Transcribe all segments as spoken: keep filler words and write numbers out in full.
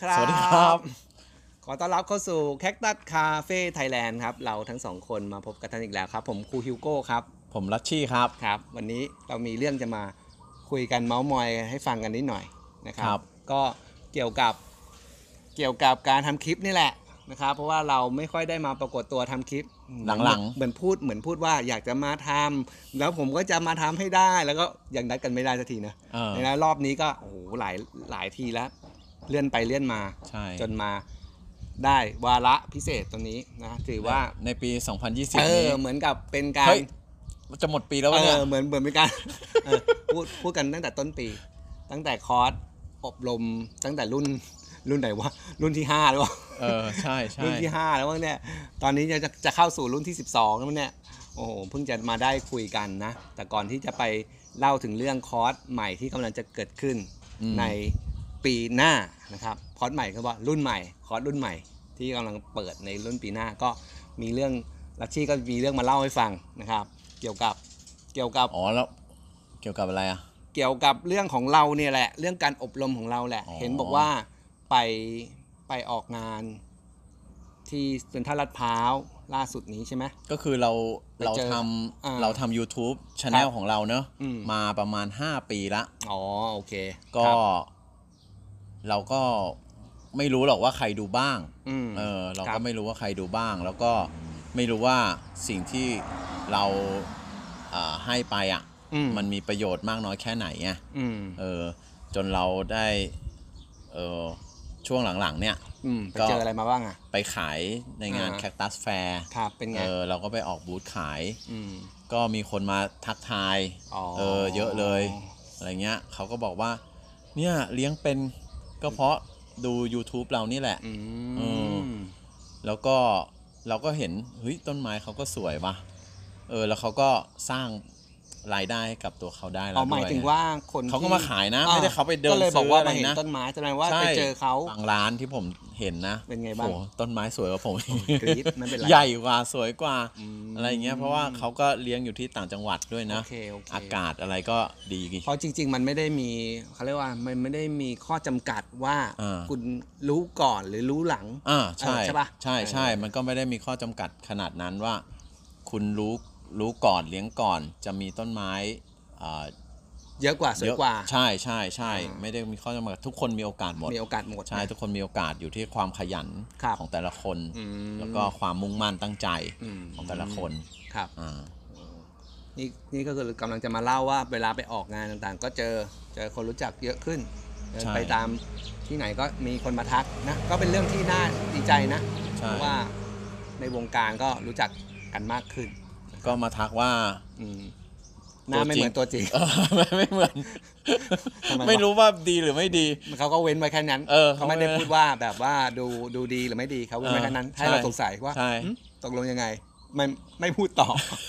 ครับสวัสดีครับขอต้อนรับเข้าสู่ Cactus Cafe Thailand ครับเราทั้งสองคนมาพบกันท่านอีกแล้วครับผมครูฮิวโก้ครับผมรัชชี่ครับครับวันนี้เรามีเรื่องจะมาคุยกันเมาส์มอยให้ฟังกันนิดหน่อยนะครับก็เกี่ยวกับเกี่ยวกับการทำคลิปนี่แหละนะครับเพราะว่าเราไม่ค่อยได้มาปรากฏตัวทำคลิปหลังๆเหมือนพูดเหมือนพูดว่าอยากจะมาทำแล้วผมก็จะมาทำให้ได้แล้วก็ยังนัดกันไม่ได้สักทีนะในนั้นรอบนี้ก็โอ้โหหลายหลายทีแล้วเลื่อนไปเลื่อนมาจนมาได้วาระพิเศษตรงนี้นะถือว่าในปีสองพันยี่สิบเออนี้เหมือนกับเป็นการจะหมดปีแล้ววะเนี่ยเหมือนเหมือนเป็นการพูดพูดกันตั้งแต่ต้นปีตั้งแต่คอร์สอบรมตั้งแต่รุ่นรุ่นไหนวะรุ่นที่ห้าหรือเปล่าเออใช่ใช่รุ่นที่ห้าแล้วว่าเนี่ยตอนนี้จะจะเข้าสู่รุ่นที่สิบสองแล้วเนี่ยโอ้โหเพิ่งจะมาได้คุยกันนะแต่ก่อนที่จะไปเล่าถึงเรื่องคอร์สใหม่ที่กำลังจะเกิดขึ้นในปีหน้านะครับคอร์สใหม่คือว่ารุ่นใหม่คอร์สรุ่นใหม่ที่กำลังเปิดในรุ่นปีหน้าก็มีเรื่องลัชชี่ก็มีเรื่องมาเล่าให้ฟังนะครับเกี่ยวกับเกี่ยวกับอ๋อแล้วเกี่ยวกับอะไรอ่ะเกี่ยวกับเรื่องของเราเนี่ยแหละเรื่องการอบรมของเราแหละเห็นบอกว่าไปไปออกงานที่เซ็นทรัลลาดพร้าวล่าสุดนี้ใช่ไหมก็คือเราเราทำเราทำ YouTube Channel ของเราเนอะมาประมาณห้าปีละอ๋อโอเคก็เราก็ไม่รู้หรอกว่าใครดูบ้างเออเราก็ไม่รู้ว่าใครดูบ้างแล้วก็ไม่รู้ว่าสิ่งที่เราให้ไปอ่ะมันมีประโยชน์มากน้อยแค่ไหนไงเออจนเราได้เออช่วงหลังๆเนี่ยไปเจออะไรมาบ้างอ่ะไปขายในงาน Cactus Fair ครับเป็นไงเออเราก็ไปออกบูธขายก็มีคนมาทักทายเออเยอะเลยอะไรเงี้ยเขาก็บอกว่าเนี่ยเลี้ยงเป็นก็เพราะดู YouTube เรานี่แหละเออแล้วก็เราก็เห็นเฮ้ยต้นไม้เขาก็สวยว่ะเออแล้วเขาก็สร้างรายได้ให้กับตัวเขาได้แล้วด้วยหมายถึงว่าคนเขาก็มาขายนะไม่ได้เขาไปเดินซื้ออะไรนะต้นไม้แสดงว่าไปเจอเขาบางร้านที่ผมเห็นนะเป็นไงบ้างต้นไม้สวยกว่าผมกรี๊ดไม่เป็นไรใหญ่กว่าสวยกว่าอะไรเงี้ยเพราะว่าเขาก็เลี้ยงอยู่ที่ต่างจังหวัดด้วยนะอากาศอะไรก็ดีเพราะจริงๆมันไม่ได้มีเขาเรียกว่ามันไม่ได้มีข้อจำกัดว่าคุณรู้ก่อนหรือรู้หลังอ่าใช่ใช่ป่ะใช่ใช่มันก็ไม่ได้มีข้อจำกัดขนาดนั้นว่าคุณรู้รู้ก่อนเลี้ยงก่อนจะมีต้นไม้เยอะกว่าสวยกว่าใช่ใช่ใช่ไม่ได้มีข้อจำกัดทุกคนมีโอกาสหมดมีโอกาสหมดใช่ทุกคนมีโอกาสอยู่ที่ความขยันของแต่ละคนแล้วก็ความมุ่งมั่นตั้งใจของแต่ละคนครับนี่นี่ก็คือกำลังจะมาเล่าว่าเวลาไปออกงานต่างๆก็เจอเจอคนรู้จักเยอะขึ้นไปตามที่ไหนก็มีคนมาทักนะก็เป็นเรื่องที่น่าดีใจนะเพราะว่าในวงการก็รู้จักกันมากขึ้นก็มาทักว่าหน้าไม่เหมือนตัวจริงไม่เหมือนไม่รู้ว่าดีหรือไม่ดีเขาก็เว้นไว้แค่นั้นเขาไม่ได้พูดว่าแบบว่าดูดูดีหรือไม่ดีเขาเว้นไว้แค่นั้นให้เราสงสัยว่าตกลงยังไงไม่ไม่พูดต่อ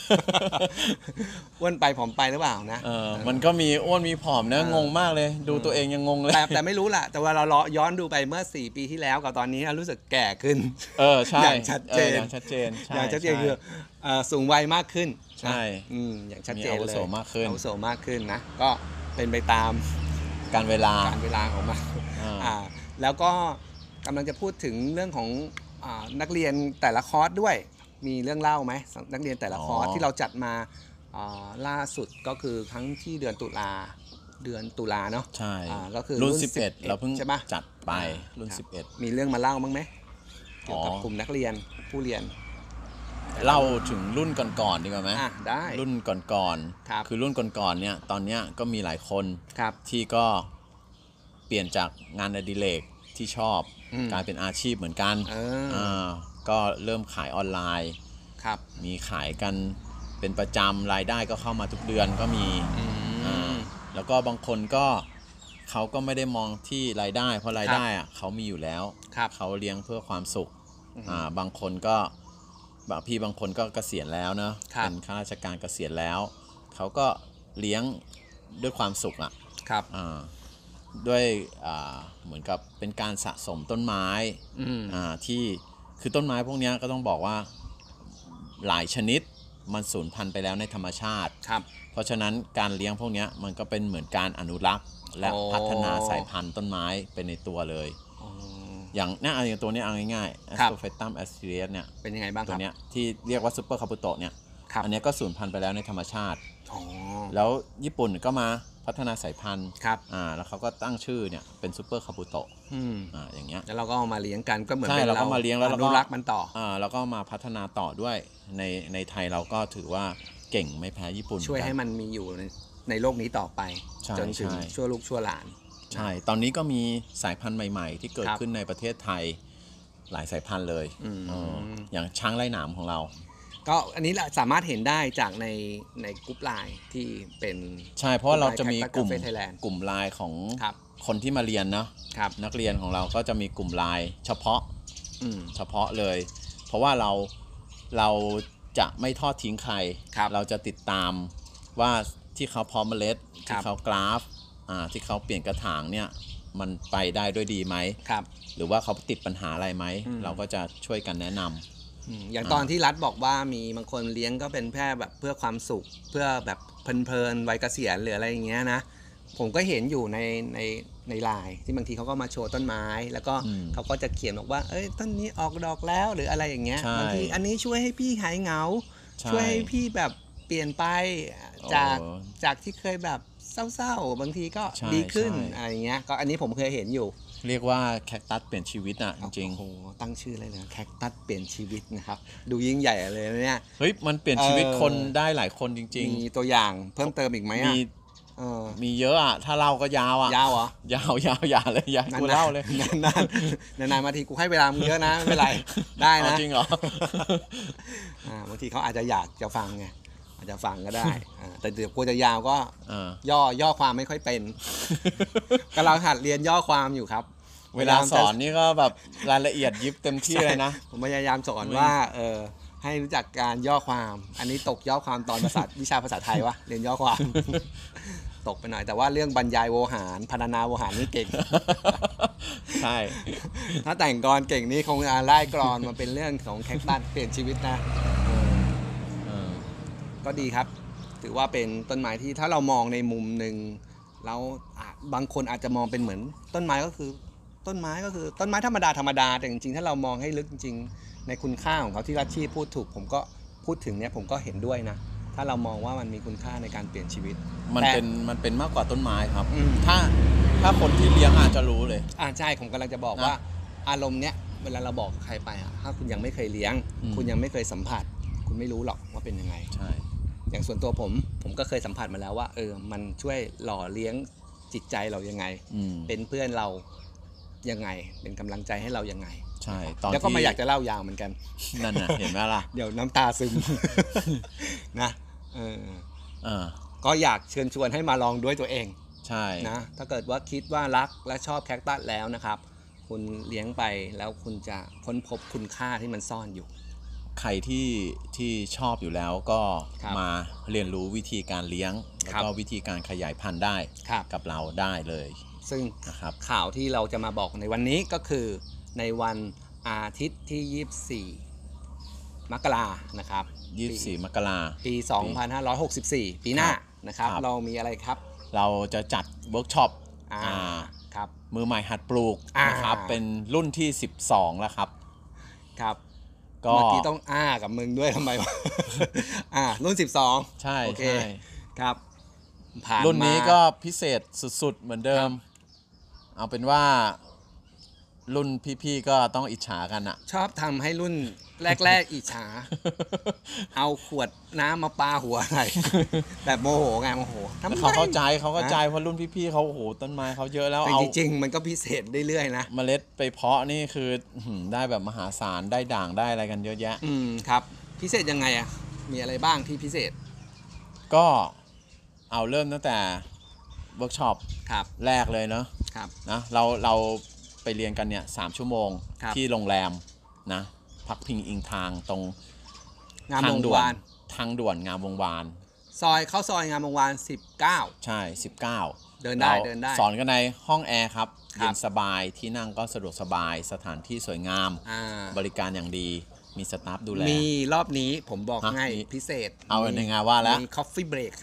อ้วนไปผอมไปหรือเปล่านะเออมันก็มีอ้วนมีผอมนะงงมากเลยดูตัวเองยังงงเลยแต่แต่ไม่รู้แหละแต่ว่าเราย้อนดูไปเมื่อสี่ปีที่แล้วกับตอนนี้รู้สึกแก่ขึ้นเออใช่อย่างชัดเจนอย่างชัดเจนอย่างชัดเจนคือสูงวัยมากขึ้นใช่อย่างชัดเจนเลยอาวุโสมากขึ้นอาวุโสมากขึ้นนะก็เป็นไปตามการเวลาการเวลาของมันแล้วก็กำลังจะพูดถึงเรื่องของนักเรียนแต่ละคอร์สด้วยมีเรื่องเล่าไหมนักเรียนแต่ละคอร์สที่เราจัดมาล่าสุดก็คือครั้งที่เดือนตุลาเดือนตุลาเนาะใช่ก็คือรุ่นสิบเอ็ดเราเพิ่งจัดไปรุ่นสิบเอ็ดมีเรื่องมาเล่าบ้างไหมเกี่ยวกับกลุ่มนักเรียนผู้เรียนเล่าถึงรุ่นก่อนๆดีกว่าไหมได้รุ่นก่อนๆคือรุ่นก่อนๆเนี่ยตอนนี้ก็มีหลายคนที่ก็เปลี่ยนจากงานอดิเรกที่ชอบกลายเป็นอาชีพเหมือนกันก็เริ่มขายออนไลน์มีขายกันเป็นประจำรายได้ก็เข้ามาทุกเดือนก็มีแล้วก็บางคนก็เขาก็ไม่ได้มองที่รายได้เพราะรายได้อะเขามีอยู่แล้วเขาเลี้ยงเพื่อความสุขบางคนก็บางพี่บางคนก็เกษียณแล้วเนอะเป็นข้าราชการเกษียณแล้วเขาก็เลี้ยงด้วยความสุขอ่ะด้วยเหมือนกับเป็นการสะสมต้นไม้ที่คือต้นไม้พวกนี้ก็ต้องบอกว่าหลายชนิดมันสูญพันธุ์ไปแล้วในธรรมชาติเพราะฉะนั้นการเลี้ยงพวกนี้มันก็เป็นเหมือนการอนุรักษ์และพัฒนาสายพันธุ์ต้นไม้เป็นในตัวเลยอย่างเนี้ยอย่างตัวเนี้ยเอาง่ายๆ Astrophytum astreus เนี่ยเป็นยังไงบ้างคตัรัวเนี้ยที่เรียกว่าซุปเปอร์คาบุโตะเนี่ยอันนี้ก็สูญพันธุ์ไปแล้วในธรรมชาติแล้วญี่ปุ่นก็มาพัฒนาสายพันธุ์อ่าแล้วเขาก็ตั้งชื่อเนี่ยเป็นซุปเปอร์คาบุโตะอ่าอย่างเงี้ยแล้วเราก็เอามาเลี้ยงกันก็เหมือนใช่เราก็มาเลี้ยงแล้วเราก็รักมันต่ออ่าแล้วก็มาพัฒนาต่อด้วยในในไทยเราก็ถือว่าเก่งไม่แพ้ญี่ปุ่นช่วยให้มันมีอยู่ในในโลกนี้ต่อไปจนถึงชั่วลูกชั่วหลานใช่ตอนนี้ก็มีสายพันธุ์ใหม่ๆที่เกิดขึ้นในประเทศไทยหลายสายพันธุ์เลยอย่างช้างไล่หนามของเราก็อันนี้สามารถเห็นได้จากในในกลุ่มไลน์ที่เป็นใช่เพราะเราจะมีกลุ่มกลุ่มไลน์ของคนที่มาเรียนเนาะนักเรียนของเราก็จะมีกลุ่มไลน์เฉพาะเฉพาะเลยเพราะว่าเราเราจะไม่ทอดทิ้งใครเราจะติดตามว่าที่เขาเพาะเมล็ดที่เขากราฟอ่าที่เขาเปลี่ยนกระถางเนี่ยมันไปได้ด้วยดีไหมหรือว่าเขาติดปัญหาอะไรไหมเราก็จะช่วยกันแนะนำอย่างตอนที่รัฐบอกว่ามีบางคนเลี้ยงก็เป็นแค่แบบเพื่อความสุขเพื่อแบบเพลินๆวัยเกษียณหรืออะไรอย่างเงี้ยนะผมก็เห็นอยู่ในในในไลน์ที่บางทีเขาก็มาโชว์ต้นไม้แล้วก็เขาก็จะเขียนบอกว่าเอ้ยต้นนี้ออกดอกแล้วหรืออะไรอย่างเงี้ยบางทีอันนี้ช่วยให้พี่หายเหงาช่วยให้พี่แบบเปลี่ยนไปจากจากที่เคยแบบเศร้าๆบางทีก็ดีขึ้นอะไรเงี้ยก็อันนี้ผมเคยเห็นอยู่เรียกว่าแคคตัสเปลี่ยนชีวิตอ่ะจริงๆโอ้โหตั้งชื่อเลยนะแคคตัสเปลี่ยนชีวิตนะครับดูยิ่งใหญ่เลยเนี่ยเฮ้ยมันเปลี่ยนชีวิตคนได้หลายคนจริงๆมีตัวอย่างเพิ่มเติมอีกไหมอ่ะมีเยอะอ่ะถ้าเล่าก็ยาวอ่ะยาวเหรอยาวยาวอย่าเลยอย่ากูเล่าเลยนานๆนานๆมาทีกูให้เวลามึงเยอะนะไม่เป็นไรได้นะจริงเหรออ่าบางทีเขาอาจจะอยากจะฟังไงอาจจะฟังก็ได้แต่เดี๋ยวกลัวจะยาวก็ย่อย่อความไม่ค่อยเป็นกำลังหัดเรียนย่อความอยู่ครับเวลาสอนนี่ก็แบบรายละเอียดยิบเต็มที่เลยนะผมพยายามสอนว่าเออให้รู้จักการย่อความอันนี้ตกย่อความตอนภาษาวิชาภาษาไทยวะเรียนย่อความตกไปหน่อยแต่ว่าเรื่องบรรยายโวหารพรรณนาโวหารนี่เก่งใช่ถ้าแต่งกรเก่งนี่คงจะไล่กรอนมาเป็นเรื่องของแคคตัสเปลี่ยนชีวิตนะก็ดีครับถือว่าเป็นต้นไม้ที่ถ้าเรามองในมุมหนึ่งแล้วบางคนอาจจะมองเป็นเหมือนต้นไม้ก็คือต้นไม้ก็คือต้นไม้ธรรมดาธรรมดาแต่จริงๆถ้าเรามองให้ลึกจริงๆในคุณค่าของเขาที่รัชชีพูดถูกผมก็พูดถึงเนี่ยผมก็เห็นด้วยนะถ้าเรามองว่ามันมีคุณค่าในการเปลี่ยนชีวิตมันเป็นมันเป็นมากกว่าต้นไม้ครับถ้าถ้าคนที่เลี้ยงอาจจะรู้เลยอ่าใช่ผมกำลังจะบอกว่าอารมณ์เนี้ยเวลาเราบอกใครไปอ่ะถ้าคุณยังไม่เคยเลี้ยงคุณยังไม่เคยสัมผัสคุณไม่รู้หรอกว่าเป็นยังไงใช่อย่างส่วนตัวผมผมก็เคยสัมผัสมาแล้วว่าเออมันช่วยหล่อเลี้ยงจิตใจเรายังไงเป็นเพื่อนเรายังไงเป็นกำลังใจให้เรายังไงใช่ตอนแล้วก็ไม่อยากจะเล่ายาวเหมือนกันนั่นน่ะเห็นไหมล่ะเดี๋ยวน้ำตาซึมนะเออเออก็อยากเชิญชวนให้มาลองด้วยตัวเองใช่นะถ้าเกิดว่าคิดว่ารักและชอบแคคตัสแล้วนะครับคุณเลี้ยงไปแล้วคุณจะค้นพบคุณค่าที่มันซ่อนอยู่ใครที่ที่ชอบอยู่แล้วก็มาเรียนรู้วิธีการเลี้ยงแล้วก็วิธีการขยายพันธุ์ได้กับเราได้เลยซึ่งข่าวที่เราจะมาบอกในวันนี้ก็คือในวันอาทิตย์ที่ยี่สิบสี่มกรานะครับยี่สิบสี่มกราปีสองพันห้าร้อยหกสิบสี่ปีหน้านะครับเรามีอะไรครับเราจะจัดเวิร์กช็อปครับมือใหม่หัดปลูกนะครับเป็นรุ่นที่สิบสองแล้วครับครับเมื่อกี้ต้องอ้ากับมึงด้วยทำไมวะอ่ารุ่นสิบสองใช่โอเคครับผ่านรุ่นนี้ก็พิเศษสุดๆเหมือนเดิมเอาเป็นว่ารุ่นพี่ๆก็ต้องอิจฉากันอะชอบทำให้รุ่นแรกๆอิจฉาเอาขวดน้ำมาปาหัวอะไรแบบโมโหไงโมโหเขาเข้าใจเขาเข้าใจเพราะรุ่นพี่ๆเขาโอ้โหต้นไม้เขาเยอะแล้วเอาจริงๆมันก็พิเศษเรื่อยๆนะเมล็ดไปเพาะนี่คือได้แบบมหาศาลได้ด่างได้อะไรกันเยอะแยะอืมครับพิเศษยังไงอะมีอะไรบ้างที่พิเศษก็เอาเริ่มตั้งแต่เวิร์กช็อปแรกเลยเนาะนะเราเราไปเรียนกันเนี่ยสามชั่วโมงที่โรงแรมนะพักพิงอิงทางตรงทางด่วนทางด่วนงามวงวานซอยเข้าซอยงามวงวานสิบเก้าใช่สิบเก้าเดินได้เดินได้สอนกันในห้องแอร์ครับเย็นสบายที่นั่งก็สะดวกสบายสถานที่สวยงามบริการอย่างดีมีสตาฟดูแลมีรอบนี้ผมบอกให้พิเศษเอาในงานว่าแล้วมี coffee break ให้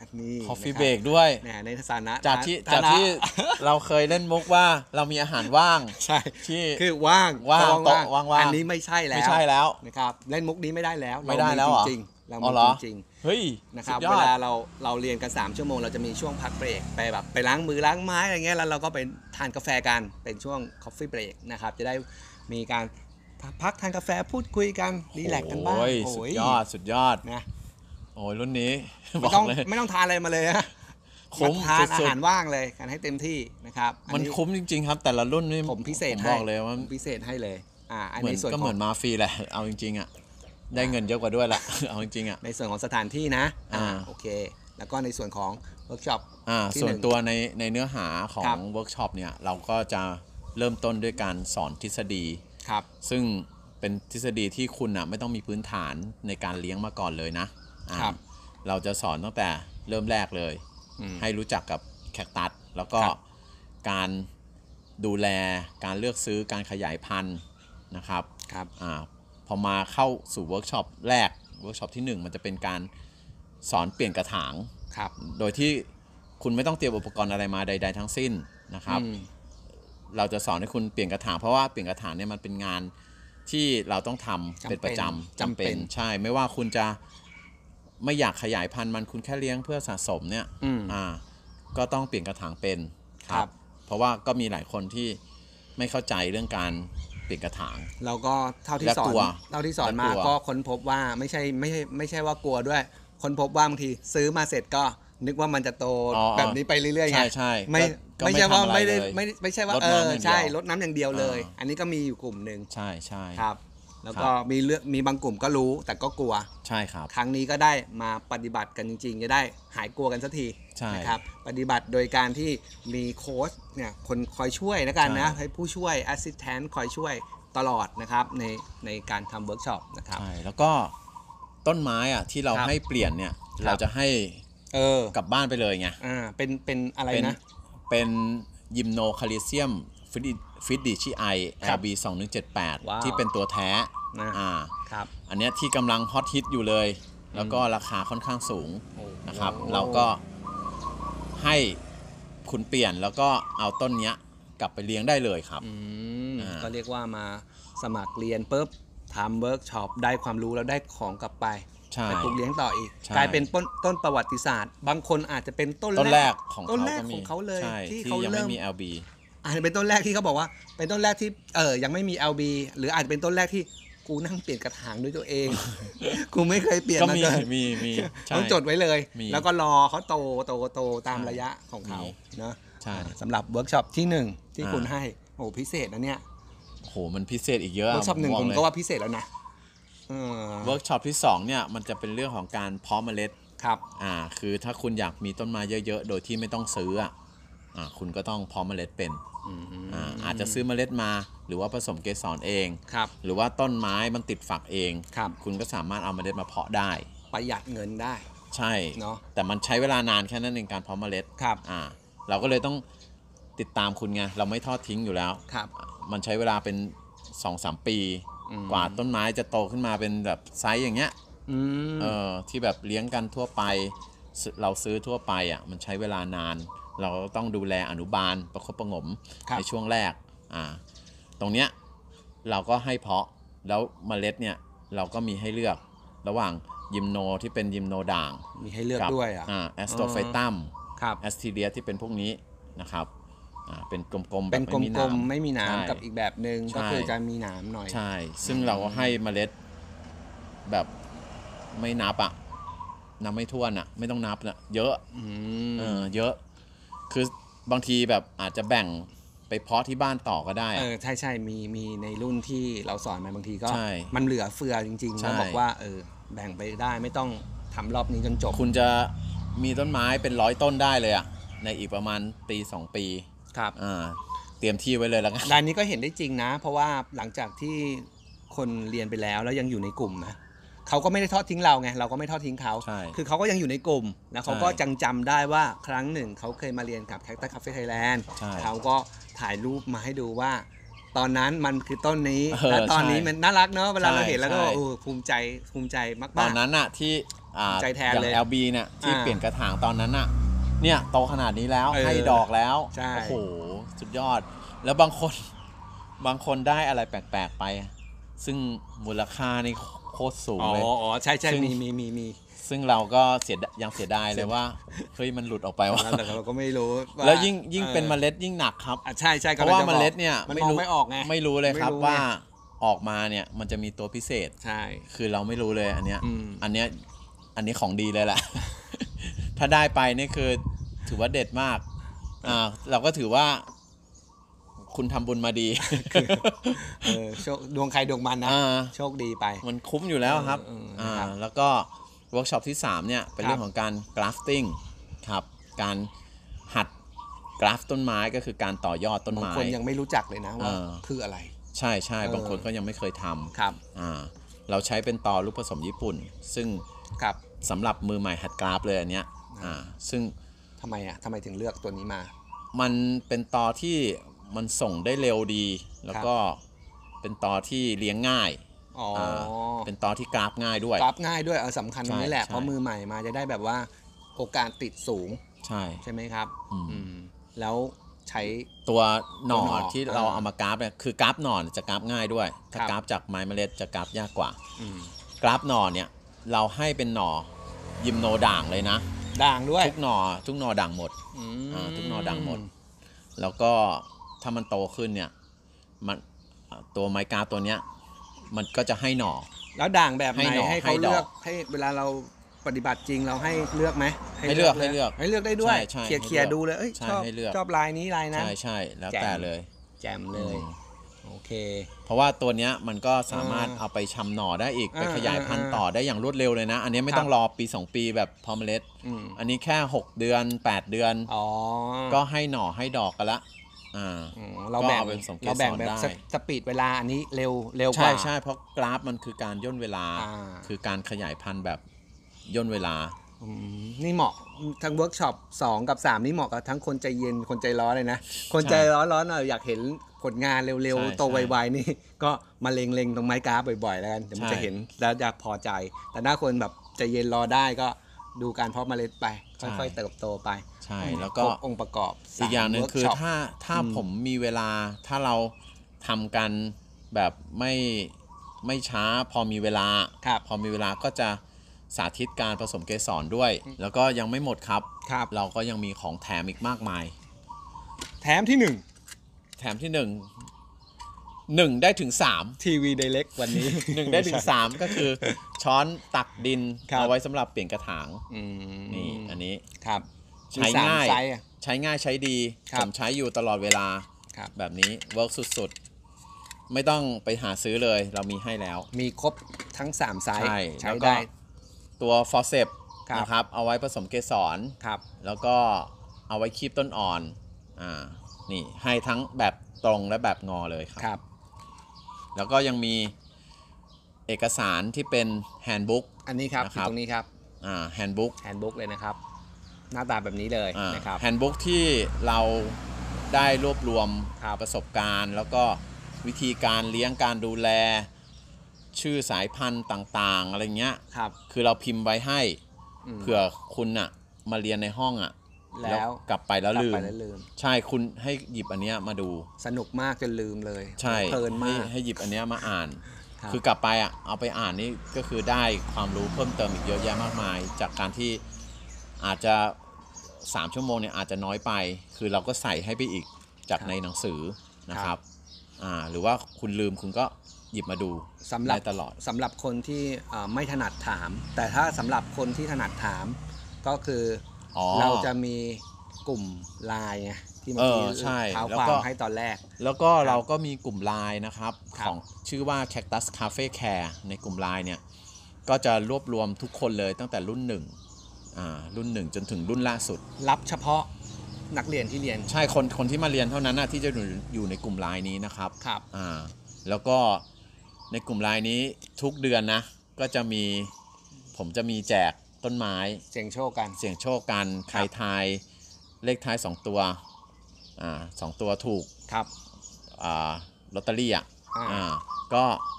นี่ Coffee Break ด้วยในฐานะจากที่จากที่เราเคยเล่นมุกว่าเรามีอาหารว่างใช่ที่คือว่างว่างโต๊ะว่างอันนี้ไม่ใช่แล้วไม่ใช่แล้วนะครับเล่นมุกนี้ไม่ได้แล้วไม่ได้แล้วจริงๆเรามีจริงๆเฮ้ยนะครับเวลาเราเราเรียนกันสามชั่วโมงเราจะมีช่วงพักเบรกไปแบบไปล้างมือล้างไม้อะไรเงี้ยแล้วเราก็ไปทานกาแฟกันเป็นช่วง Coffee Break นะครับจะได้มีการพักทานกาแฟพูดคุยกันรีแลกกันบ้างโอ้ยสุดยอดสุดยอดนะโอ้ยรุ่นนี้ไม่ต้องไม่ต้องทานอะไรมาเลยนะคุ้มทานอาหารว่างเลยกันให้เต็มที่นะครับมันคุ้มจริงๆครับแต่ละรุ่นนี่ผมพิเศษบอกเลยว่าพิเศษให้เลยอ่าเหมือนก็เหมือนมาฟรีแหละเอาจริงๆอ่ะได้เงินเยอะกว่าด้วยละเอาจริงๆอ่ะในส่วนของสถานที่นะอ่าโอเคแล้วก็ในส่วนของเวิร์กช็อปอ่าส่วนตัวในในเนื้อหาของเวิร์กช็อปเนี่ยเราก็จะเริ่มต้นด้วยการสอนทฤษฎีครับซึ่งเป็นทฤษฎีที่คุณอ่ะไม่ต้องมีพื้นฐานในการเลี้ยงมาก่อนเลยนะครับเราจะสอนตั้งแต่เริ่มแรกเลยให้รู้จักกับแคคตัสแล้วก็การดูแลการเลือกซื้อการขยายพันธุ์นะครับครับอ่าพอมาเข้าสู่เวิร์กช็อปแรกเวิร์กช็อปที่หนึ่งมันจะเป็นการสอนเปลี่ยนกระถางครับโดยที่คุณไม่ต้องเตรียมอุปกรณ์อะไรมาใดๆทั้งสิ้นนะครับเราจะสอนให้คุณเปลี่ยนกระถางเพราะว่าเปลี่ยนกระถางเนี่ยมันเป็นงานที่เราต้องทำเป็นประจำจำเป็นใช่ไม่ว่าคุณจะไม่อยากขยายพันธุ์มันคุณแค่เลี้ยงเพื่อสะสมเนี่ยอ่าก็ต้องเปลี่ยนกระถางเป็นครับเพราะว่าก็มีหลายคนที่ไม่เข้าใจเรื่องการเปลี่ยนกระถางแล้วก็เท่าที่สอนเท่าที่สอนมาก็ค้นพบว่าไม่ใช่ไม่ใช่ไม่ใช่ว่ากลัวด้วยค้นพบว่าบางทีซื้อมาเสร็จก็นึกว่ามันจะโตแบบนี้ไปเรื่อยๆไงใช่ใช่ไม่ไม่ใช่ว่าไม่ได้ไม่ไม่ใช่ว่าเออใช่ลดน้ำอย่างเดียวเลยอันนี้ก็มีอยู่กลุ่มหนึ่งใช่ใช่ครับแล้วก็มีเรื่องมีบางกลุ่มก็รู้แต่ก็กลัวใช่ครับครั้งนี้ก็ได้มาปฏิบัติกันจริงๆจะได้หายกลัวกันสักทีนะครับปฏิบัติโดยการที่มีโค้ชเนี่ยคนคอยช่วยนะกันนะให้ผู้ช่วยแอสซิสแตนต์คอยช่วยตลอดนะครับในในการทำเวิร์กช็อปนะครับใช่แล้วก็ต้นไม้อ่ะที่เราให้เปลี่ยนเนี่ยเราจะให้เออกลับบ้านไปเลยไงอ่าเป็นเป็นอะไรนะเป็นยิมโนคาลิเซียมฟิตดิชิไอ แอล บี สองหนึ่งเจ็ดแปด ที่เป็นตัวแท้อ่าครับอันนี้ที่กำลังฮอตฮิตอยู่เลยแล้วก็ราคาค่อนข้างสูงนะครับเราก็ให้คุณเปลี่ยนแล้วก็เอาต้นเนี้ยกลับไปเลี้ยงได้เลยครับก็เรียกว่ามาสมัครเรียนปุ๊บทำเวิร์กช็อปได้ความรู้แล้วได้ของกลับไปไปปลูกเลี้ยงต่ออีกกลายเป็นต้นต้นประวัติศาสตร์บางคนอาจจะเป็นต้นแรกของต้นแรกของเขาเลยที่เขายังไม่มี แอล บีอาจจะเป็นต้นแรกที่เขาบอกว่าเป็นต้นแรกที่เออยังไม่มี แอล บี หรืออาจจะเป็นต้นแรกที่กูนั่งเปลี่ยนกระถางด้วยตัวเองกูไม่เคยเปลี่ยนมาเลยมีมีต้องจดไว้เลยแล้วก็รอเขาโตโตโตตามระยะของเขาเนาะสำหรับเวิร์กช็อปที่หนึ่งที่คุณให้โอ้พิเศษนะเนี่ยโหมันพิเศษอีกเยอะเวิร์กช็อปหนึ่งผมก็ว่าพิเศษแล้วนะเวิร์กช็อปที่สองเนี่ยมันจะเป็นเรื่องของการเพาะเมล็ดครับอ่าคือถ้าคุณอยากมีต้นไม้เยอะๆโดยที่ไม่ต้องซื้ออ่ะอ่าคุณก็ต้องเพาะเมล็ดเป็นอ่าอาจจะซื้อเมล็ดมาหรือว่าผสมเกสรเองครับหรือว่าต้นไม้มันติดฝักเองครับคุณก็สามารถเอาเมล็ดมาเพาะได้ประหยัดเงินได้ใช่เนาะแต่มันใช้เวลานานแค่นั้นเองการเพาะเมล็ดครับอ่าเราก็เลยต้องติดตามคุณไงเราไม่ทอดทิ้งอยู่แล้วครับมันใช้เวลาเป็น สองถึงสาม ปีกว่าต้นไม้จะโตขึ้นมาเป็นแบบไซส์อย่างเงี้ยเออที่แบบเลี้ยงกันทั่วไปเราซื้อทั่วไปอ่ะมันใช้เวลานานเราต้องดูแลอนุบาลประคบประหงมในช่วงแรกอ่าตรงเนี้ยเราก็ให้เพาะแล้วเมล็ดเนี่ยเราก็มีให้เลือกระหว่างยิมโนที่เป็นยิมโนด่างมีให้เลือกด้วยอ่ะแอสโตไฟตัมแอสทีเรียที่เป็นพวกนี้นะครับเป็นกลมๆแบบไม่มีหนามไม่มีหนามกับอีกแบบนึงก็คือจะมีหนามหน่อยใช่ซึ่งเราก็ให้เมล็ดแบบไม่นับอ่ะนับไม่ถ้วนอ่ะไม่ต้องนับนะเยอะเออเยอะคือบางทีแบบอาจจะแบ่งไปเพาะที่บ้านต่อก็ได้เออใช่ใช่มีมีในรุ่นที่เราสอนมาบางทีก็มันเหลือเฟือจริงๆเราบอกว่าเออแบ่งไปได้ไม่ต้องทำรอบนี้จนจบคุณจะมีต้นไม้เป็นร้อยต้นได้เลยอ่ะในอีกประมาณปีสองปีครับอ่าเตรียมที่ไว้เลยแล้วกันรายนี้ก็เห็นได้จริงนะเพราะว่าหลังจากที่คนเรียนไปแล้วแล้วยังอยู่ในกลุ่มนะเขาก็ไม่ได้ทอดทิ้งเราไงเราก็ไม่ทอดทิ้งเขาคือเขาก็ยังอยู่ในกลุ่มแล้วเขาก็จังจำได้ว่าครั้งหนึ่งเขาเคยมาเรียนกับ Cactus Cafe Thailand เขาก็ถ่ายรูปมาให้ดูว่าตอนนั้นมันคือต้นนี้และตอนนี้มันน่ารักเนาะเวลาเราเห็นแล้วก็เออภูมิใจภูมิใจมากๆตอนนั้นอะที่ใจแทนอย่างเลยแอล บี เนี่ยที่อ่าเปลี่ยนกระถางตอนนั้นน่ะเนี่ยโตขนาดนี้แล้วเออให้ดอกแล้วใช่โอ้โหสุดยอดแล้วบางคนบางคนได้อะไรแปลกๆไป ซึ่งมูลค่านี่โคตรสูงอ๋อเลยอ๋อใช่ใช่ซึ่งมีมีมีมีซึ่งเราก็เสียดยังเสียดายเลยว่าเฮ้ยมันหลุดออกไปว่าแต่เราก็ไม่รู้าแล้วยิ่งยิ่งเป็นเมออล็ดยิ่งหนักครับอ่ะใช่ใช่เพราะว่าำงจเมบอกล็ดเนี่ยมันมองไม่ออกไงไม่รู้เลยครับไม่รู้ว่าไงออกมาเนี่ยมันจะมีตัวพิเศษใช่คือเราไม่รู้เลยอันเนี้ยอืมอันเนี้ยอันนี้ของดีเลยแหละ ถ้าได้ไปนี่คือถือว่าเด็ดมากอ่าเราก็ถือว่า คุณทำบุญมาดีเออโชคดวงใครดวงมันนะอ่าโชคดีไปมันคุ้มอยู่แล้วครับเออเอออ่านะครับแล้วก็เวิร์กช็อปที่สามเนี่ยเป็นครับเรื่องของการ grafting ครับการหัดกราฟต้นไม้ก็คือการต่อยอดต้นบางไม้คนยังไม่รู้จักเลยนะว่าเออคืออะไรใช่ใช่เออบางคนก็ยังไม่เคยทำครับอ่าเราใช้เป็นตอลูกผสมญี่ปุ่น ซึ่งครับสำหรับมือใหม่หัดกราฟเลยอันเนี้ยอ่าซึ่งทำไมอ่ะทำไมถึงเลือกตัวนี้มามันเป็นตอที่มันส่งได้เร็วดี แล้วก็เป็นตอที่เลี้ยงง่ายอ๋ออาเป็นตอที่กราฟง่ายด้วยกราฟง่ายด้วยเออสำคัญตรงนี้แหละใช่เพราะมือใหม่มาจะได้แบบว่าโอกาสติดสูงใช่ใช่ไหมครับอืมอืมแล้วใช้ตัวหน่อตัวหน่อที่เราอ่าเอามากราฟเนี่ยคือกราฟหน่อจะกราฟง่ายด้วย ถ้าครับกราฟจากไม้เมล็ดจะกราฟยากกว่าอืมกราฟหน่อเนี่ยเราให้เป็นหน่อยิมโนด่างเลยนะด่างด้วยทุกหน่อทุกหน่อด่างหมดอืมอ่าทุกหน่อด่างหมด แล้วก็ถ้ามันโตขึ้นเนี่ยมันอ่าตัวไม้กราฟตัวเนี้ยมันก็จะให้หน่อแล้วด่างแบบไหให้นหน่อให้ให้เขาดอกเลือกให้เวลาเราปฏิบัติจริงเราให้เลือกไหมให้เลือกให้เลือกให้เลือกได้ด้วยใช่ใช่เคลียร์ให้เคลียร์เลือกดูเลยเอ้ยใช่ชอบให้เลือกชอบลายนี้ลายนั้นใช่ใช่แล้วแจ่มแต่เลยแจ่มเลยอืมโอเคเพราะว่าตัวเนี้ยมันก็สามารถอ่าเอาไปชำหน่อได้อีกอ่าไปขยายพันธุ์อ่าต่อได้อย่างรวดเร็วเลยนะ อันนี้ไม่ครับต้องรอปีสองปีแบบพอเมล็ดอืมอันนี้แค่หกเดือนแปดเดือนอ๋อก็ให้หน่อให้ดอกกันละอ่าอืมเราแบ่งก็เอาเป็นสมเกสรเราแบ่งแบบได้สสปีดเวลาอันนี้เร็วเร็วกใช่ว่าใช่เพราะกราฟมันคือการย่นเวลาอ่าคือการขยายพันธุ์แบบย่นเวลาอืมนี่เหมาะทั้งเวิร์กช็อปสองกับสามนี่เหมาะกับทั้งคนใจเย็นคนใจร้อนเลยนะ คนใจร้อนร้อนหน่อยอยากเห็นผลงานเร็วใช่ๆโตไวๆนี่ ก็มาเล็งๆตรงไม้กราฟบ่อยๆแล้วกันเดี๋ยวมันใช่จะเห็นแล้วจะพอใจ แต่ถ้าคนแบบใจเย็นรอได้ก็ดูการเพาะเมล็ดไป ค่อยๆเติบโตไปใช่อืมแล้วก็ครบองค์ประกอบอีกอย่างหนึ่งสมคือ workshop ถ้าถ้าอืมผมมีเวลาถ้าเราทำกันแบบไม่ไม่ช้าพอมีเวลาครับพอมีเวลาก็จะสาธิตการผสมเกสรด้วย แล้วก็ยังไม่หมดครับครับเราก็ยังมีของแถมอีกมากมายแถมที่หนึ่งแถมที่หนึ่งหนึ่งได้ถึงสามทีวีไดเรกวันนี้หนึ่งได้ถึงสามก็คือช้อนตักดินครับเอาไว้สำหรับเปลี่ยนกระถางอืมนี่อันนี้ครับใช้ง่ายมีสมไซส์อะใช้ง่ายใช้ดีครับผมใช้อยู่ตลอดเวลาครับแบบนี้เวิร์กสุดๆ ไม่ต้องไปหาซื้อเลยเรามีให้แล้วมีครบทั้งสามไซส์ใช่ใช้แล้วก็ได้ตัวฟอสเซปครับนะครับเอาไว้ผสมเกสรครับแล้วก็เอาไว้คีบต้นอ่อนอ่านี่ให้ทั้งแบบตรงและแบบงอเลยครับครับแล้วก็ยังมีเอกสารที่เป็นแฮนด์บุ๊กอันนี้ครับนะอครัยู่บตรงนี้ครับอ่าแฮนด์บุ๊กแฮนด์บุ๊กเลยนะครับ หน้าตาแบบนี้เลยนะครับแฮนด์บุ๊กที่เราได้รวบรวมครับประสบการณ์ แล้วก็วิธีการเลี้ยงการดูแล ชื่อสายพันธุ์ต่างๆ อะไรเงี้ยครับคือเราพิมพ์ไว้ให้อืมเผื่อคุณอะมาเรียนในห้องอะแล้วกลับไปแล้วกลับลืมไปแล้วลืมใช่คุณให้หยิบอันเนี้ยมาดูสนุกมากจนลืมเลยใช่เพลินให้มากให้หยิบอันเนี้ยมาอ่านครับคือกลับไปอ่ะเอาไปอ่านนี่ก็คือได้ความรู้เพิ่มเติมอีกเยอะแยะมากมาย จากการที่อาจจะสามชั่วโมงเนี่ยอาจจะน้อยไป คือเราก็ใส่ให้ไปอีกจากในหนังสือนะครับอ่าหรือว่าคุณลืมคุณก็หยิบมาดูสำหรับได้ตลอดสำหรับคนที่เอ่อไม่ถนัดถาม แต่ถ้าสำหรับคนที่ถนัดถาม ก็คืออ๋อเราจะมีกลุ่มไลน์ไงที่เมื่อเอกี้อใช่เท้าแล้วควาก็มให้ตอนแรกแล้วก็เราก็มีกลุ่มไลน์นะครับครับของชื่อว่า Cactus Cafe Care ในกลุ่มไลน์เนี่ยก็จะรวบรวมทุกคนเลยตั้งแต่รุ่นหนึ่งอ่ารุ่นหนึ่งจนถึงรุ่นล่าสุดรับเฉพาะนักเรียนที่เรียนใช่คนคนที่มาเรียนเท่านั้นนะที่จะอยู่อยู่ในกลุ่มไลน์นี้นะครับครับอ่าแล้วก็ในกลุ่มไลน์นี้ทุกเดือนนะก็จะมีผมจะมีแจกต้นไม้เสียงโชคกันเสี่ยงโชคกันใครทายเลขท้ายสองตัวอ่าสองตัวถูกครับอ่าลอตเตอรี่อ่ะอ่าอ่าก็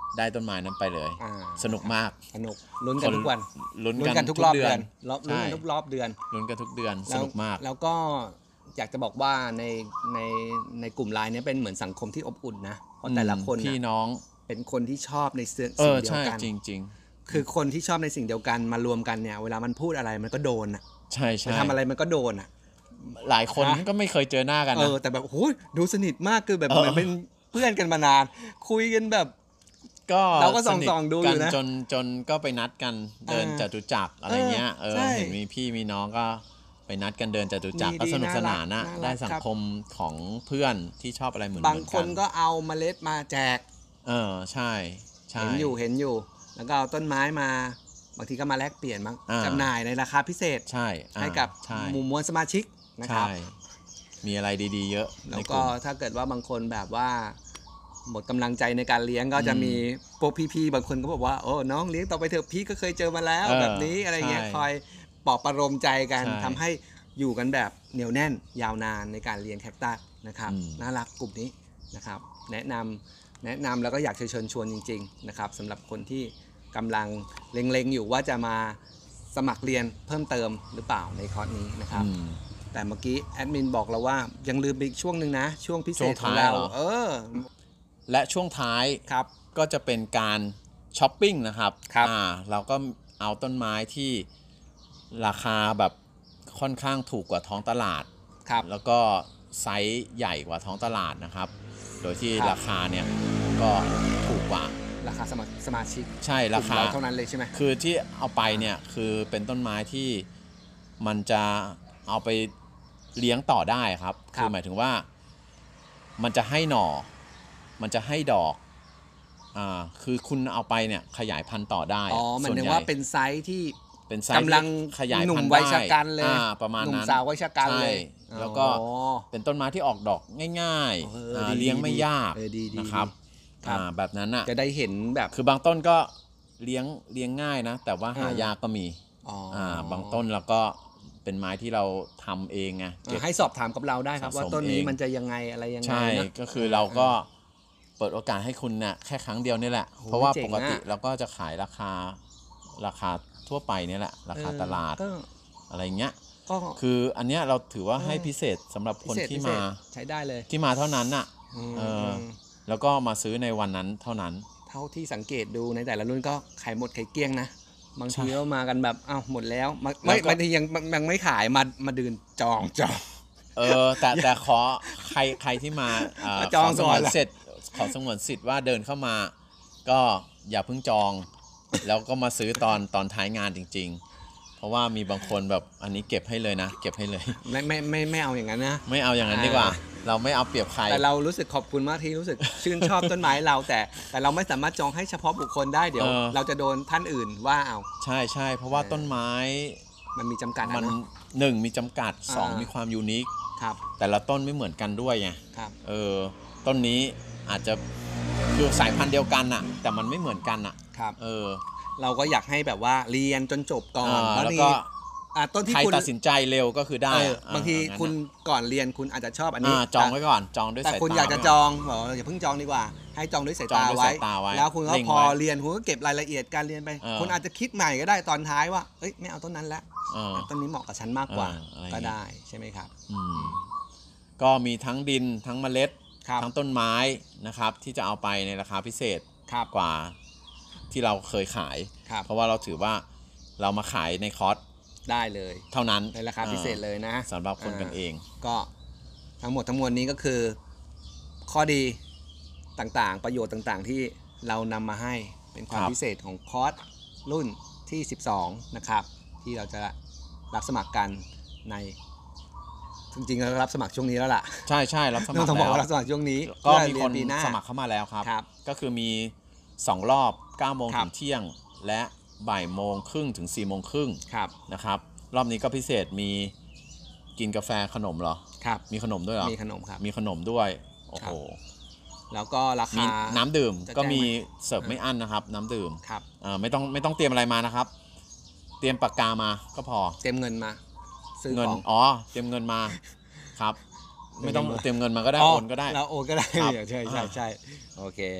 ได้ต้นไม้นั้นไปเลยสนุกมากสนุกลุ้นกันทุกวันลุ้นกันทุกรอบเดือนลุ้นกันทุกรอบเดือนลุ้นกันทุกเดือนสนุกมากแล้วก็อยากจะบอกว่าในในในกลุ่มไลน์นี้เป็นเหมือนสังคมที่อบอุ่นนะเพราะแต่ละคนพี่น้องเป็นคนที่ชอบในสิ่งเดียวกันจริงๆคือคนที่ชอบในสิ่งเดียวกันมารวมกันเนี่ยเวลามันพูดอะไรมันก็โดนอ่ะใช่ใช่ทำอะไรมันก็โดนอ่ะหลายคนก็ไม่เคยเจอหน้ากันนะเออแต่แบบโอ้ยดูสนิทมากคือแบบเหมือนเป็นเพื่อนกันมานานคุยกันแบบก็เราก็ส่องๆดูอยู่นะจนจนก็ไปนัดกันเดินจตุจักรอะไรเงี้ยเออเห็นมีพี่มีน้องก็ไปนัดกันเดินจตุจักรก็สนุกสนานนะได้สังคมของเพื่อนที่ชอบอะไรเหมือนกันบางคนก็เอาเมล็ดมาแจกเออใช่ใช่เห็นอยู่เห็นอยู่แล้วก็เอาต้นไม้มาบางทีก็มาแลกเปลี่ยนมั้งจำหน่ายในราคาพิเศษใช่ให้กับหมู่มวลสมาชิกนะครับมีอะไรดีๆเยอะแล้วก็ถ้าเกิดว่าบางคนแบบว่าหมดกำลังใจในการเลี้ยงก็จะมีพวกพี่ๆบางคนก็บอกว่าโอ้น้องเลี้ยงต่อไปเถอะพี่ก็เคยเจอมาแล้วแบบนี้อะไรเงี้ยคอยปลอบประโลมใจกันทำให้อยู่กันแบบเหนียวแน่นยาวนานในการเลี้ยงแคคตัสนะครับน่ารักกลุ่มนี้นะครับแนะนำแนะนำแล้วก็อยากเชิญชวนจริงๆนะครับสำหรับคนที่กำลังเล็งๆอยู่ว่าจะมาสมัครเรียนเพิ่มเติมหรือเปล่าในคอร์สนี้นะครับแต่เมื่อกี้แอดมินบอกเราว่ายังลืมอีกช่วงหนึ่งนะช่วงพิเศษของเราเออและช่วงท้ายก็จะเป็นการช้อปปิ้งนะครับอ่าเราก็เอาต้นไม้ที่ราคาแบบค่อนข้างถูกกว่าท้องตลาดแล้วก็ไซส์ใหญ่กว่าท้องตลาดนะครับโดยที่ราคาเนี่ยก็ถูกกว่าราคาสมาสมาชิกใช่ราคาเท่านั้นเลยใช่ไหมคือที่เอาไปเนี่ยคือเป็นต้นไม้ที่มันจะเอาไปเลี้ยงต่อได้ครับคือหมายถึงว่ามันจะให้หน่อมันจะให้ดอกอ่าคือคุณเอาไปเนี่ยขยายพันธุ์ต่อได้อ๋อมันถึงว่าเป็นไซส์ที่เป็นไซส์กำลังขยายพันธุ์ได้หนุ่มวัยชกันเลยประมาณนั้นหนุ่มสาววัยชกันเลยแล้วก็เป็นต้นไม้ที่ออกดอกง่ายๆเลี้ยงไม่ยากนะครับแบบนั้นอ่ะจะได้เห็นแบบคือบางต้นก็เลี้ยงเลี้ยงง่ายนะแต่ว่าหายากก็มีอ่าบางต้นแล้วก็เป็นไม้ที่เราทำเองไงให้สอบถามกับเราได้ครับว่าต้นนี้มันจะยังไงอะไรยังไงใช่ก็คือเราก็เปิดโอกาสให้คุณเนี่ยแค่ครั้งเดียวนี่แหละเพราะว่าปกติเราก็จะขายราคาราคาทั่วไปนี่แหละราคาตลาดอะไรเงี้ยคืออันเนี้ยเราถือว่าให้พิเศษสำหรับคนที่มาใช้ได้เลยที่มาเท่านั้นน่ะเออแล้วก็มาซื้อในวันนั้นเท่านั้นเท่าที่สังเกตดูในแต่ละรุ่นก็ขายหมดขายเกลี้ยงนะบางทีก็มากันแบบอ้าวหมดแล้วไม่บางทียังยังไม่ขายมามาดื่นจองจองเออแต่แต่ขอใครใครที่มาจองสงวนเสร็จขอสงวนสิทธิ์ว่าเดินเข้ามาก็อย่าเพิ่งจองแล้วก็มาซื้อตอนตอนท้ายงานจริงๆเพราะว่ามีบางคนแบบอันนี้เก็บให้เลยนะเก็บให้เลยไม่ไม่ไม่ไม่เอาอย่างนั้นนะไม่เอาอย่างนั้นดีกว่าเราไม่เอาเปรียบใครแต่เรารู้สึกขอบคุณมากที่รู้สึกชื่นชอบต้นไม้เราแต่แต่เราไม่สามารถจองให้เฉพาะบุคคลได้เดี๋ยวเราจะโดนท่านอื่นว่าเอาใช่ใช่เพราะว่าต้นไม้มันมีจำกัดมันหนึ่งมีจำกัดสองมีความยูนิคแต่ละต้นไม่เหมือนกันด้วยไงเออต้นนี้อาจจะคือสายพันธุ์เดียวกันน่ะแต่มันไม่เหมือนกันน่ะเออเราก็อยากให้แบบว่าเรียนจนจบก่อนแล้วก็ต้นที่ใครตัดสินใจเร็วก็คือได้บางทีคุณก่อนเรียนคุณอาจจะชอบอันนี้จองไว้ก่อนจองด้วยสายตาแต่คุณอยากจะจองบอกอย่าเพิ่งจองดีกว่าให้จองด้วยสายตาไว้แล้วคุณก็พอเรียนคุณก็เก็บรายละเอียดการเรียนไปคุณอาจจะคิดใหม่ก็ได้ตอนท้ายว่าเอ้ยไม่เอาต้นนั้นแล้วต้นนี้เหมาะกับฉันมากกว่าก็ได้ใช่ไหมครับก็มีทั้งดินทั้งเมล็ดทั้งต้นไม้นะครับที่จะเอาไปในราคาพิเศษกว่าที่เราเคยขายเพราะว่าเราถือว่าเรามาขายในคอร์สได้เลยเท่านั้นในราคาพิเศษเลยนะสำหรับคนกันเองก็ทั้งหมดทั้งมวลนี้ก็คือข้อดีต่างๆประโยชน์ต่างๆที่เรานำมาให้เป็นความพิเศษของคอร์สรุ่นที่สิบสองนะครับที่เราจะรับสมัครกันในจริงๆเรารับสมัครช่วงนี้แล้วล่ะใช่ใช่รับสมัครแล้วต้องบอกว่ารับสมัครช่วงนี้ก็มีคนสมัครเข้ามาแล้วครับก็คือมีสองรอบเก้าโมงถึงเที่ยงและบ่ายโมงครึ่งถึงสี่โมงครึ่งนะครับรอบนี้ก็พิเศษมีกินกาแฟขนมเหรอครับมีขนมด้วยเหรอมีขนมครับมีขนมด้วยโอ้โหแล้วก็ราคาน้ำดื่มก็มีเสิร์ฟไม่อั้นนะครับน้ำดื่มครับไม่ต้องไม่ต้องเตรียมอะไรมานะครับเตรียมปากกามาก็พอเตรียมเงินมาซื้อเงินอ๋อเตรียมเงินมาครับไม่ต้องเตรียมเงินมาก็ได้โอนก็ได้แล้วโอนก็ได้ใช่ใช่ใช่โอเค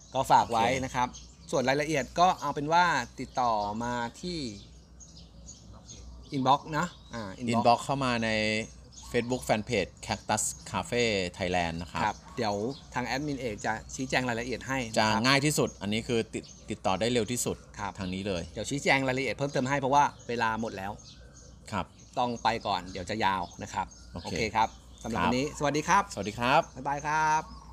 ก็ฝากไว้นะครับ ส่วนรายละเอียดก็เอาเป็นว่าติดต่อมาที่อินบ็อกซ์นะอ่าอินบ็อกซ์เข้ามาใน Facebook Fanpage Cactus Cafe Thailand นะครับเดี๋ยวทางแอดมินเอกจะชี้แจงรายละเอียดให้จะง่ายที่สุดอันนี้คือติดติดต่อได้เร็วที่สุดทางนี้เลยเดี๋ยวชี้แจงรายละเอียดเพิ่มเติมให้เพราะว่าเวลาหมดแล้วครับต้องไปก่อนเดี๋ยวจะยาวนะครับโอเคโอเคครับสำหรับวันนี้สวัสดีครับสวัสดีครับบ๊ายบายครับ